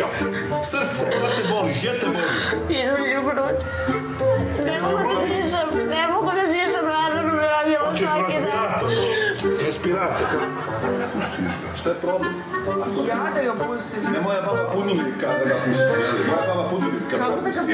leđa, srce, šta te boli, gdje te boli? Između gruđa. Ne mogu da dišem, namerno me radimo svaki dan. Respirator. Šta je problem? Ja da ga pustim. Ne moja baba Punomirka da ga pusti. Moja baba Punomirka da ga pusti.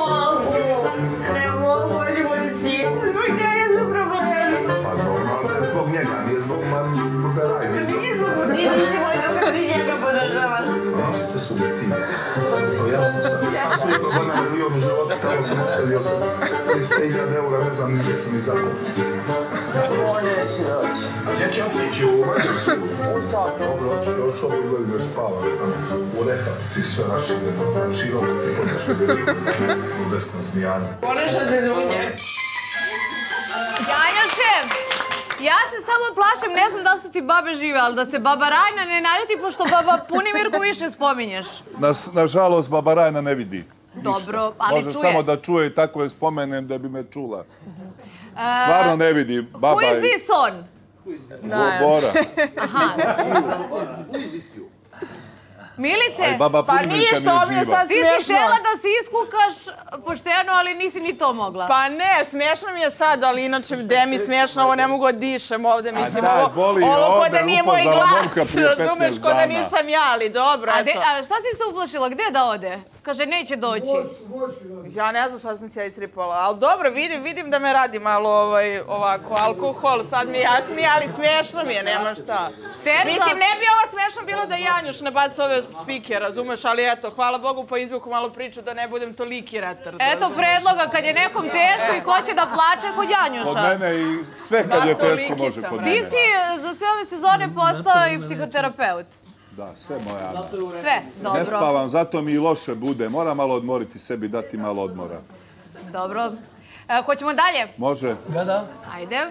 Ne mogu, hoćemo da cijem. Zbog njega su problemi. Pa normalno je zbog njega, nije zbog Bugaraj. Nije zbog njega, nego ti njega podržava. Nosite sam ti. To jasno sam. Svi problema je bio u životu, kao sam ostavio sam 300.000 eura, ne znam gdje sam i zakon. On neće doći. A gdje će otići u Mađarsku? U sobu. Dobro, otići u sobu i gledam da spava. U rehab, ti sve rašireno, široko ti hodeš u desna zmijana. Ponešate zvunje. Janjošev, ja se samo plašim, ne znam da su ti babe žive, ali da se baba Rajna ne naljuti, pošto baba Punimirku više spominješ. Nažalost, baba Rajna ne vidi. Dobro, ali čuje. Može samo da čuje i tako je spomenem da bi me čula. Stvarno ne vidi. Who is this on? Bora. Aha. Milice, Pa nije što mi je sad ti si smiješno. htjela da se iskukaš pošteno, ali nisi ni to mogla. Pa ne, smiješno mi je sad, ali inače gde mi smiješno, ovo ne mogu da dišem ovde, mislim, ovo ko da nije moj glas, razumeš, ko da nisam ja, ali dobro, eto. A šta si se uplašila, gde da ode? Kaže, neće doći. Ja ne znam šta sam se ja istripala, ali dobro, vidim da me radi malo ovako, alkohol, sad mi jasni, ali smiješno mi je, nema šta. Mislim, ne bi ovo smiješno bilo da Janjuš ne baci ove spike, razumeš, ali eto, hvala Bogu po izvuku malo priču da ne budem toliki retar. Eto predloga, kad je nekom teško i hoće da plače kod Janjuša. Kod mene i sve kad je teško može kod mene. Ti si za sve ove sezone postao i psihoterapeut. Da, sve moja. Sve, dobro. Ne spavam, zato mi i loše bude. Moram malo odmoriti sebi, dati malo odmora. Dobro. Hoćemo dalje? Može. Da. Ajde.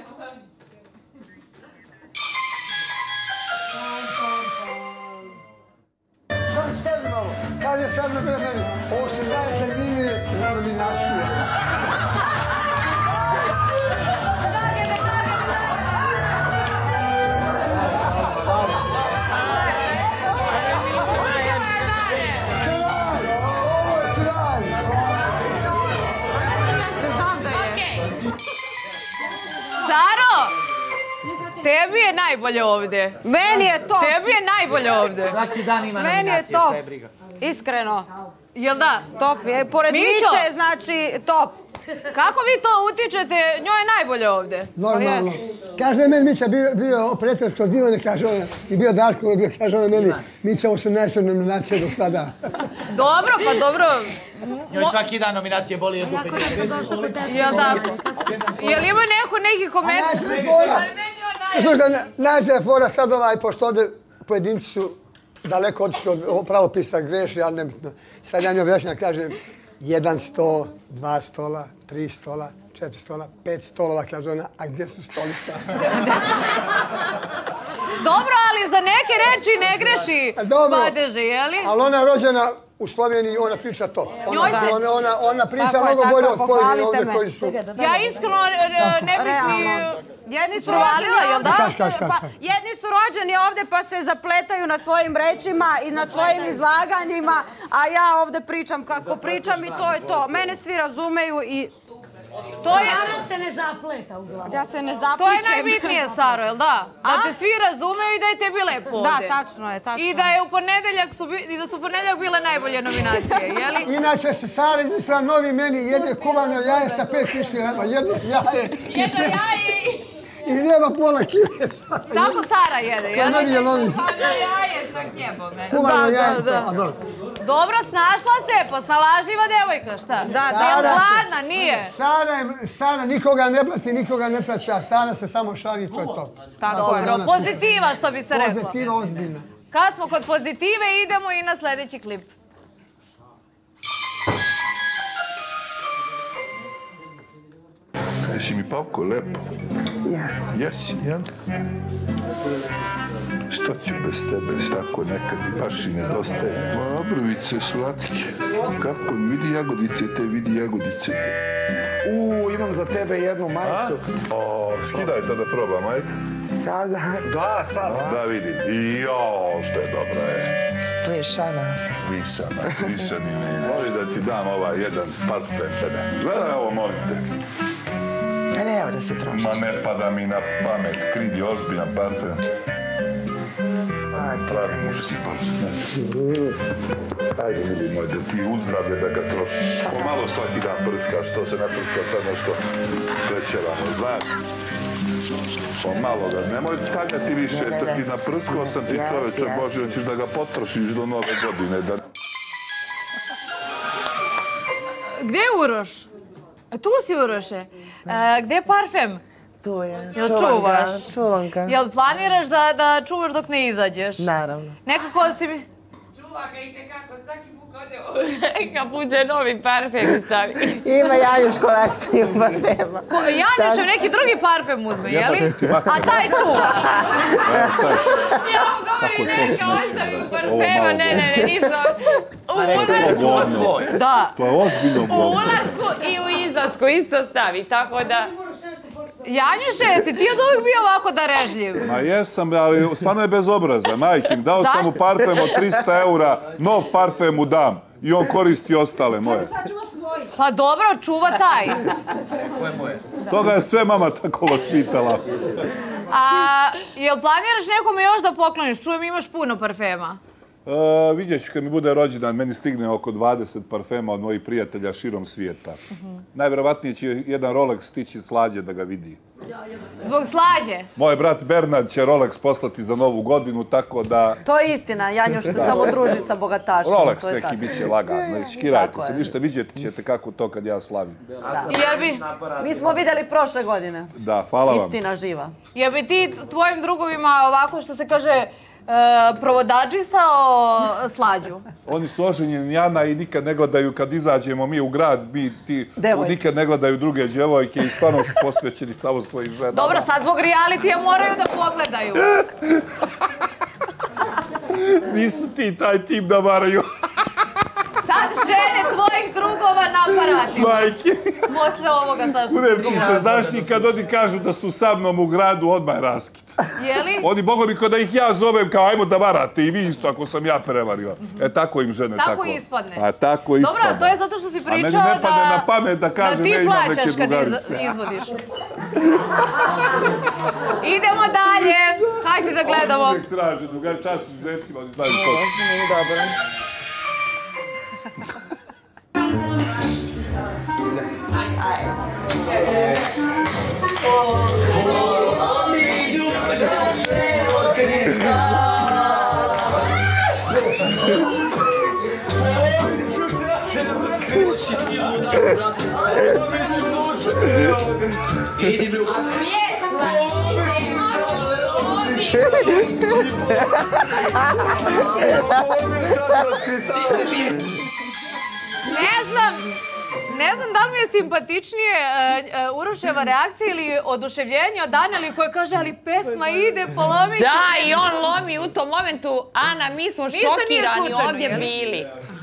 Stavi malo. Kaže sad na meni, ovo se daje sa njimi u nominaciju. Saro, tebi je najbolje ovdje. Meni je top. Tebi je najbolje ovdje. Svaki dan ima Meni je nominacije, top. šta je briga. Iskreno. Jel da? Top je. Pored Mićo! Miće, znači top. Kako vi to utičete? Njoj je najbolje ovdje. Normalno. Kaže meni Mića bio prijatelj kod Ivane, kaže ona, i bio Darko, kaže ona meni, Mića, ovo su najveće nominacije do sada. Dobro, pa dobro. Njoj svaki dan nominacije boli od dupe. Jel da? Jel ima neki komentar? Slušaj, najveća je fora sad pošto ovdje pojedinci su daleko otišli od pravopisa, greši, ali nebitno. Sad ja njoj objašnjam, kažem, 1 sto, 2 stola, 3 stola, 4 stola, 5 stolova, kaže ona, a gdje su stolica? Dobro, ali za neke reči ne greši Badeže, jeli? Ali ona je rođena u Sloveniji, ona priča to. Ona priča mnogo bolje od pojedine ovdje koji su... Ja iskreno ne bih ni... Jedni su rođeni ovdje pa se zapletaju na svojim rečima i na svojim izlaganjima, a ja ovdje pričam kako pričam i to je to. Mene svi razumeju i... Sara se ne zapleta uglavnom. Ja se ne zapličem. To je najbitnije, Saro, jel da? Da te svi razumeju i da je tebi lepo ovdje. Da, tačno je, tačno je. I da su u ponedjeljak bile najbolje nominacije, jeli? Inače se Sara izmislila novi meni, jedne kuvano jaje sa 5 kišljama, jedno jaje. Jedno jaje i nema pola kile. Tako Sara jede, jel? To je novi jaje sa knjebom. Kuvano jaje. Dobro, snašla se, posnalaživa devojka, šta? Da. Jel gladna, nije? Sara nikoga ne blati, nikoga ne plaća, Sara se samo šali i to je to. Dobro, pozitiva što bi se rekla. Pozitiva ozbiljna. Kad smo kod pozitive, idemo i na sljedeći klip. Jesi mi Pavko lepo? Jesi, jel? Što ću bez tebe, tako nekad i baš i nedostaje. Obrovice slatke. Kako vidi jagodice, te vidi jagodice. Imam za tebe jednu majicu. Skidaj to da probam, ajde. Sada? Da, sad. Da vidim. Što je dobro, je. Višani mi. Voli da ti dam ovaj jedan parfem, bebe. Gledaj ovo, molim te. Ne, evo da se trošiš. Ma ne pada mi na pamet, Kridi, ozbiljan parfem. Pravi muški parfem. Ajde, mili moj, da ti uzdravlje da ga trošiš. Pomalo svaki dan prskaš, to se ne prska sad nešto prećelano, znaš? Pomalo ga, nemoj sanjati više, sad ti naprskao sam ti čoveče Bože, hoćeš da ga potrošiš do nove godine. Gdje je Uroš? Tu si Uroše. Gdje je parfem? Tu je. Jel čuvaš? Čuvam ga. Jel planiraš da čuvaš dok ne izađeš? Naravno. Nekako si mi... Čuva ga i tekako, svaki put ode kad puđe novi parfem i stavi. Ima Janjuš kolekciju parfema. Janjušev neki drugi parfem uzme, jeli? A taj čuva. Ja mu govorim, neka ostavim parfema, ne, ništa. Da. To je ozbiljno u ulasku i u izlasku isto stavi, tako da... Janjuše, jesi ti od uvijek bio ovako darežljiv? Ma jesam, ali stvarno je bez obraza, majkim. Dao sam mu parfem od 300 eura, nov parfem mu dam. I on koristi ostale moje. Pa dobro, čuva taj. Toga je sve mama tako vaspitala. A jel planiraš nekome još da pokloniš? Čujem imaš puno parfema. Vidjet ću kad mi bude rođendan, meni stigne oko 20 parfema od mojih prijatelja širom svijeta. Najvjerovatnije će jedan Rolex stići Slađe da ga vidi. Zbog Slađe? Moj brat Bernard će Rolex poslati za novu godinu, tako da... To je istina, Janjuš se samo druži sa bogatašima. Rolex neki bit će lagano, škirajte se, ništa, vidjet ćete kako to kad ja slavim. Mi smo vidjeli prošle godine. Da, hvala vam. Istina živa. Jel bi ti tvojim drugovima ovako što se kaže provodađisao Slađu? Oni su oženjeni Jana i nikad ne gledaju kad izađemo mi u grad, nikad ne gledaju druge djevojke i stvarno su posvećeni samo svojim ženama. Dobro, sad zbog realitija moraju da pogledaju. Nisu ti taj tip da varaju. Sad žene tvojih drugova na aparatima. Majke. Posle ovoga sad što Budem se znašni kad oni kažu da su sa mnom u gradu, odmah raskid. Jeli? Oni mogu mi kod da ih ja zovem kao ajmo da varate i vi isto ako sam ja prevario. Tako im žene tako. Tako ispadne. A tako ispadne. Dobro, to je zato što si pričao da... A meni ne padne na pamet da kažem ne imam neke drugarice. Da ti plaćaš kad izvodiš. Idemo dalje. Hajde da gledamo. Oni uvijek traže drugari, čas s decima, oni znaju to. Dobro. Ne znam da li mi je simpatičnije Uroševa reakcija ili oduševljenje od Aneli koja kaže ali pesma ide, polomit. Da, i on lomi u tom momentu. Ana, mi smo šokirani ovdje bili.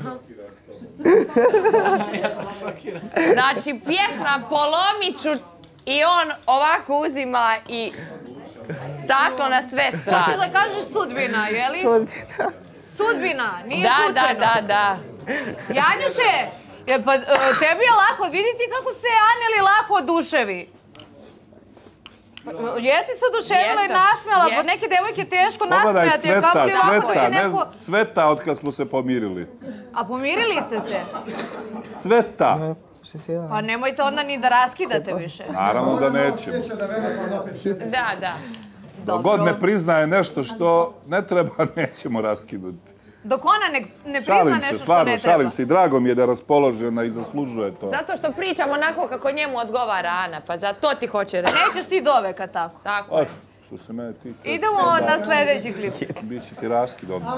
Znači, pjesma polomit ću i on ovako uzima i staklo na sve strane. Hoćeš da kažeš sudbina, jeli? Sudbina. Sudbina, nije slučajno. Da. Janjuše, pa tebi je lako, vidite kako se Aneli lako oduševi. Jesi se oduševila i nasmijala, pa neke devojke teško nasmijati. Cveta od kad smo se pomirili. A pomirili ste se? Cveta. Pa nemojte onda ni da raskidate više. Naravno da nećemo. Da. Dok god ne priznaje nešto što ne treba, nećemo raskinuti. Dok ona ne prizna nešto što ne treba. Šalim se i drago mi je da je raspoložena i zaslužuje to. Zato što pričam onako kako njemu odgovara Ana, pa za to ti hoće reći. Nećeš ti do veka tako. Tako je. Što se mene tiče. Idemo na sljedeći klip. Biće ti raskid odmah.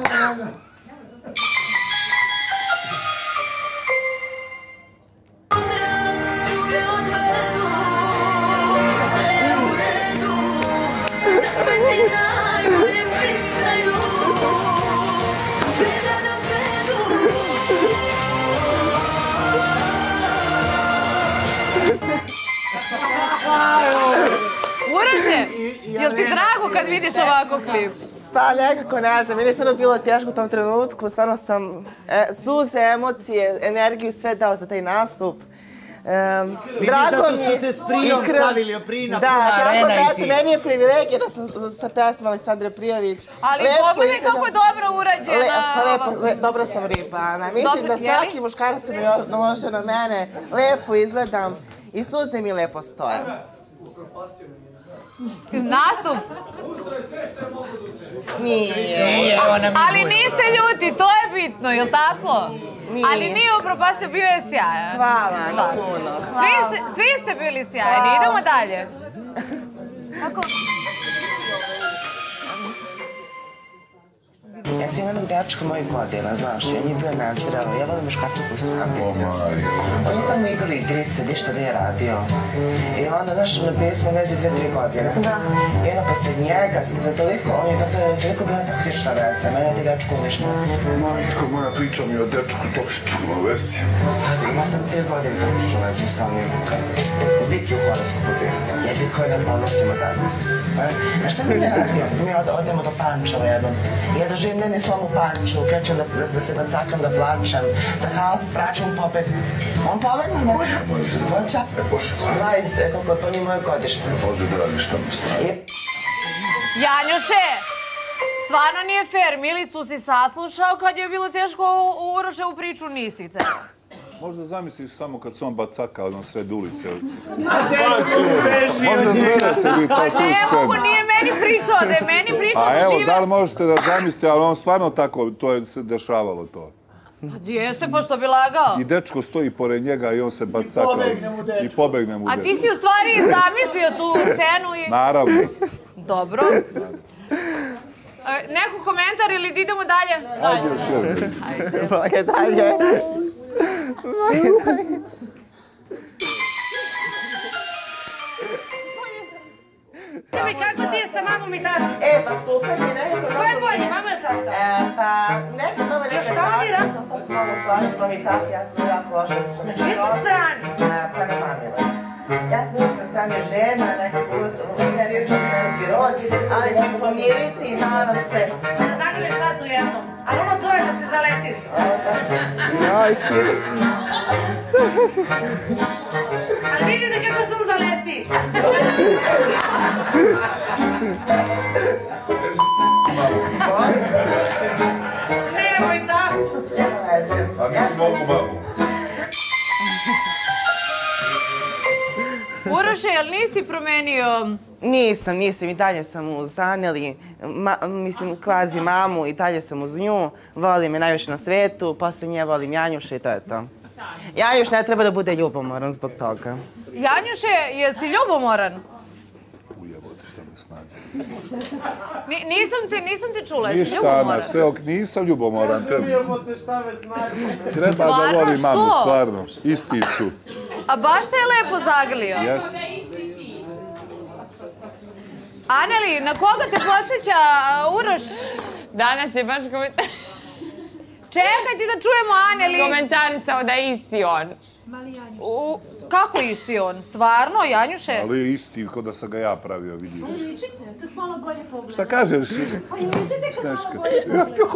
Uroše, jel ti drago kad vidiš ovako klip? Pa nekako ne znam, meni je stvarno bilo teško u tom trenutku, stvarno sam suze, emocije, energiju sve dao za taj nastup. Drago mi je... Su te s Prijom stavili, Prina, puna arena i ti. Meni je privilegija da sam sa pesmom Aleksandre Prijović. Ali pogledaj kako je dobro urađena. Dobro sam ripana. Mislim da svaki muškarac mi može na mene, lepo izgledam i suze mi lepo stoje. Nastup? Nije. Ali niste ljuti, to je bitno, jel' tako? Ali nije upropastio, bio je sjajan. Hvala, puno. Svi ste bili sjajni, idemo dalje. Kako? Ja sam jednog dečka mojih godina, znaš, i on je bio nazirao, ja volim muškarce koji su ambicioni. Oni samo igrali igrice, ništa nije radio. I onda, znaš, bili smo u vezi 2-3 godine. I onda posle njega sam za toliko, to je toliko bila toksična veza, mene je ti dečko uništio. Majčko, moja priča mi je o dečku toksičnu verziju. Sad, imao sam 3 godine toksičnu vezu sa onim Viki u horoskopu bio. Jedni koji ne ponosimo tako. Znaš šta mi ne radio? Mi odemo do Pančeva jednom. I ja doživim njeni slom u Panču, krećem da se bacakam, da plačem, da haos pračem pobeg. On pobegne me. Hoća? Bože, 20, koliko to nije moje godište. Bože, dragi, šta mi staje? Janjuše, stvarno nije fair. Milicu si saslušao kad je bilo teško u Uroševu priču, nisi te. Možda zamisliš samo kad se on bacaka na sred ulice. Možda znate vi to tu scenu. Ne mogu, nije meni pričao, da je meni pričao da žive... A evo, da li možete da zamislite, ali on stvarno tako, to je se dešavalo to. Jeste, pa što bi lagao? I dečko stoji pored njega i on se bacaka. I pobegne mu dečko. A ti si u stvari zamislio tu scenu i... Naravno. Dobro. Neko komentar ili idemo dalje? Ajde još jedan. Ajde dalje. Tebi, kako ti je sa mamom i tatom? Pa super mi nekako... Ko je bolje, mama ili tata? Pa neka mama neka tata. Šta oni radi? Sad su mama stvarno, mama i tata, ja sam jako loša. Čiji su strani? Pa na mamila. Ja sam uvijek na strani žena, nekako ne sam rod, ali ću pomiriti, nadam se. Da zagreš tatu jednom, ali ono tvoje da se zaletiš. Ali vidite kako se uzaleti. Nemoj tako. A mislim mogu mamu. Uroše, jel nisi promenio? Nisam, i dalje sam uz Aneli, mislim kvazi mamu, i dalje sam uz nju, volim je najviše na svetu, posle nje volim Janjuša i to je to. Janjuš ne treba da bude ljubomoran zbog toga. Janjuše, jesi ljubomoran? Ujebote, šta me snađe. Nisam te čula, jesi Ništa, ljubomoran? Ana, sve ok, nisam ljubomoran. Treba da volim Što? mamu, stvarno. Isti su. A baš te je lepo zagrlio. Jes. Aneli, na koga te podsjeća Uroš? Danas je baš Čekaj ti da čujemo Aneli. komentarisao da je isti on. Kako isti on? Stvarno, Janjuše? Ali je isti kod da sam ga ja pravio, vidiš. Ličite, kad malo bolje pogledam. Šta kažeš? Pa ličite kad malo Sneška. bolje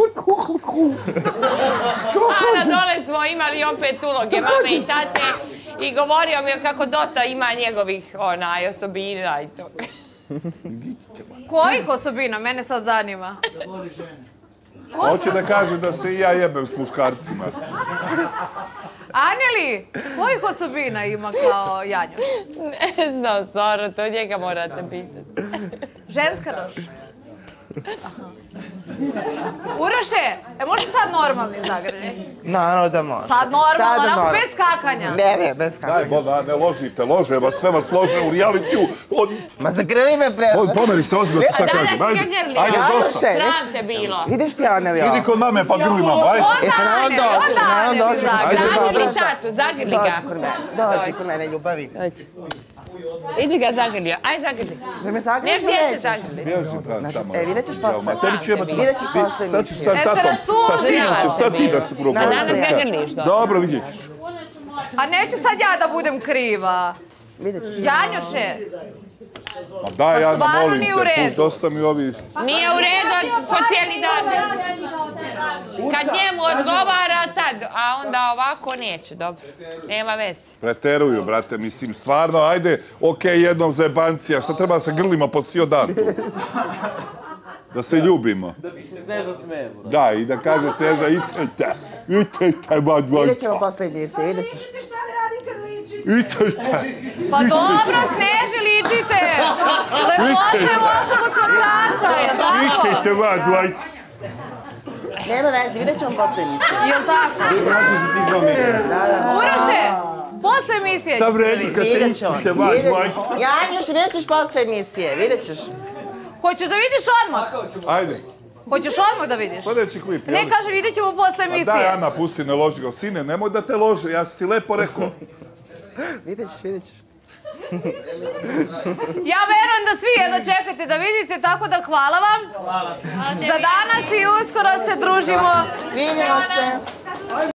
A na dole smo imali opet uloge mame i tate i govorio mi je kako dosta ima njegovih osobina i to. Kojih osobina? Mene sad zanima. Hoće da kaže da se i ja jebem s muškarcima. Aneli, kojih osobina ima kao Janjuš? Ne znam, Soro, to njega morate pitati. Ženska noš. Uroše, može sad normalni zagrljaj? Naravno da može. Sad normalno, onako bez skakanja. Ne, bez skakanja. Daj, Boda, ne ložite, lože vas, sve vas lože u realitiju. Ma zagrli me bre. Pomeri se ozbiljno, ti sad kažem. Ajde, ajde, dosta. Sram te bilo. Vidiš ti Aneli ovo? Idi kod mame pa grli mamu, ajde. Naravno doći. Zagrli tatu, zagrli ga. Dođi kod mene, ljubavi. Idi ga zagrlio, aj zagrli. Da me zagrliš ili nećeš? Vidjet ćeš posle. Vidjet ćeš posle. Sad ću sa tatom, sa sinom ćeš sad ti da se probali. A danas ga grliš, Dobro, vidjet ćeš. A neću sad ja da budem kriva. Vidjet ćeš. Janjuše, Ma daj, Ana, stvarno molim nije u te, redu. dosta mi ovi... Nije u redu po cijeli dan. Kad njemu odgovara tad, a onda ovako neće, dobro. Nema veze. Preteruju, brate, mislim, stvarno, ajde, okej, jednom za jebancija, što treba da se grlimo po cijel dan tu? Da se ljubimo. Da bi se Sneža smije. Da, i da kaže Sneža, itajte, Vidjet ćemo posle emisije, vidjet ćeš. Pa dobro, Sneži, ličite. Lepote u oku posmatrača, je li tako? Itajte, vajte. Nema veze, vidjet ćemo posle emisije. Je li tako? Uroše, posle emisije ćete vidjeti. Vidjet ćemo. Janjuš, vidjet ćeš posle emisije, vidjet ćeš. Hoćeš da vidiš odmah? Ajde. Hoćeš odmah da vidiš? Sljedeći klip. Ne, kaže, vidjet ćemo posle emisije. Daj, Ana, pusti, ne loži ga. Sine, nemoj da te lože, ja sam ti lepo rekao. Vidjet ćeš, vidjet ćeš. Ja verujem da svi jedno čekate da vidite, tako da hvala vam. Za danas i uskoro se družimo. Vidimo se.